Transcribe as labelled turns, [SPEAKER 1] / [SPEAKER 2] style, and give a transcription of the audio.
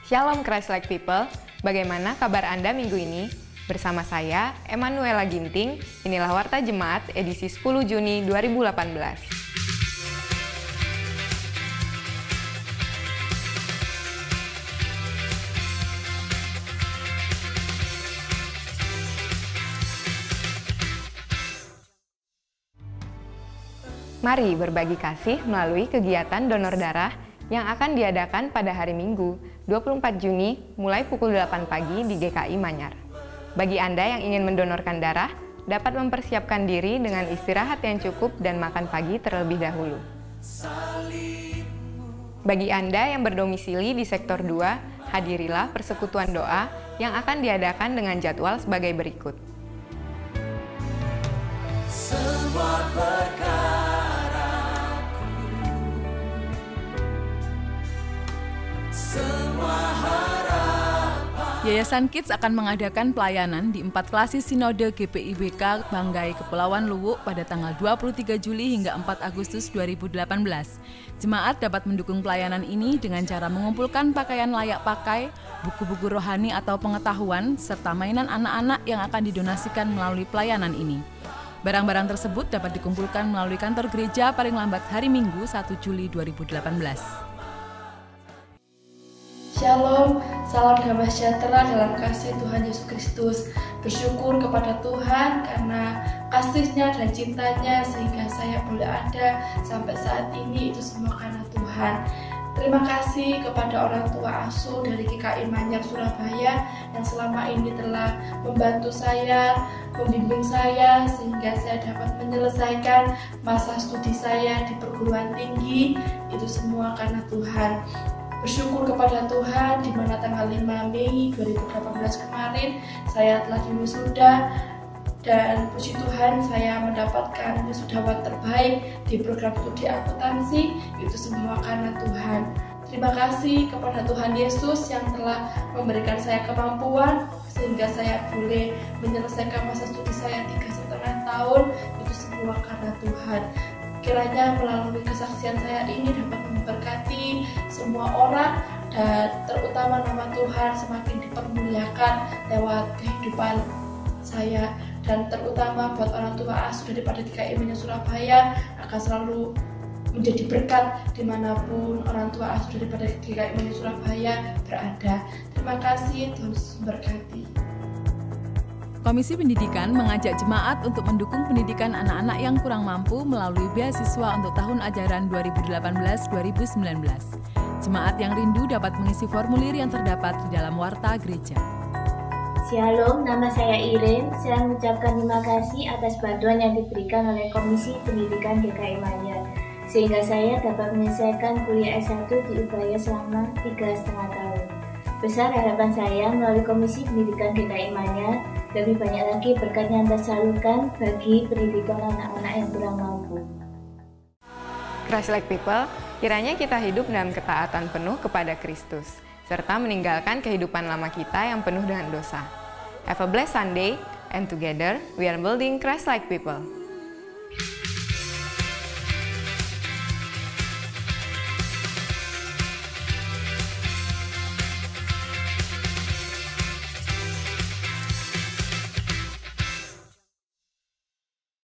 [SPEAKER 1] Shalom Christ-like people, bagaimana kabar Anda minggu ini? Bersama saya, Emanuela Ginting, inilah Warta Jemaat edisi 10 Juni 2018. Mari berbagi kasih melalui kegiatan donor darah yang akan diadakan pada hari Minggu, 24 Juni, mulai pukul 8 pagi di GKI Manyar. Bagi Anda yang ingin mendonorkan darah, dapat mempersiapkan diri dengan istirahat yang cukup dan makan pagi terlebih dahulu. Bagi Anda yang berdomisili di sektor 2, hadirilah persekutuan doa yang akan diadakan dengan jadwal sebagai berikut.
[SPEAKER 2] Semua
[SPEAKER 3] Yayasan Kids akan mengadakan pelayanan di 4 klasis Sinode GPIBK Banggai Kepulauan Luwuk pada tanggal 23 Juli hingga 4 Agustus 2018. Jemaat dapat mendukung pelayanan ini dengan cara mengumpulkan pakaian layak pakai, buku-buku rohani atau pengetahuan, serta mainan anak-anak yang akan didonasikan melalui pelayanan ini. Barang-barang tersebut dapat dikumpulkan melalui kantor gereja paling lambat hari Minggu 1 Juli 2018.
[SPEAKER 4] Shalom, salam damai sejahtera dalam kasih Tuhan Yesus Kristus. Bersyukur kepada Tuhan karena kasih-Nya dan cintanya sehingga saya boleh ada sampai saat ini, itu semua karena Tuhan. Terima kasih kepada orang tua asuh dari GKI Manyar Surabaya yang selama ini telah membantu saya, membimbing saya sehingga saya dapat menyelesaikan masa studi saya di perguruan tinggi, itu semua karena Tuhan. Bersyukur kepada Tuhan di mana tanggal 5 Mei 2018 kemarin saya telah diwisuda dan puji Tuhan saya mendapatkan wisudawan terbaik di program studi akuntansi, itu semua karena Tuhan. Terima kasih kepada Tuhan Yesus yang telah memberikan saya kemampuan sehingga saya boleh menyelesaikan masa studi saya 3,5 tahun, itu semua karena Tuhan. Kiranya melalui kesaksian saya ini dapat memberkati semua orang dan terutama nama Tuhan semakin dipermuliakan lewat kehidupan saya, dan terutama buat orang tua asuh daripada GKI Manyar Surabaya akan selalu menjadi berkat dimanapun orang tua asuh daripada GKI Manyar Surabaya berada. Terima kasih, Tuhan Yesus memberkati.
[SPEAKER 3] Komisi Pendidikan mengajak jemaat untuk mendukung pendidikan anak-anak yang kurang mampu melalui beasiswa untuk tahun ajaran 2018-2019. Jemaat yang rindu dapat mengisi formulir yang terdapat di dalam Warta Gereja.
[SPEAKER 5] Shalom, nama saya Iren. Saya mengucapkan terima kasih atas bantuan yang diberikan oleh Komisi Pendidikan GKI Manyar, sehingga saya dapat menyelesaikan kuliah S1 di Ubaya selama 3,5 tahun. Besar harapan saya melalui Komisi Pendidikan GKI Manyar, lebih banyak lagi berkat yang tersalurkan bagi pendidikan anak-anak yang kurang mampu.
[SPEAKER 1] Christ-like people, kiranya kita hidup dalam ketaatan penuh kepada Kristus, serta meninggalkan kehidupan lama kita yang penuh dengan dosa. Have a blessed Sunday, and together we are building Christ-like people.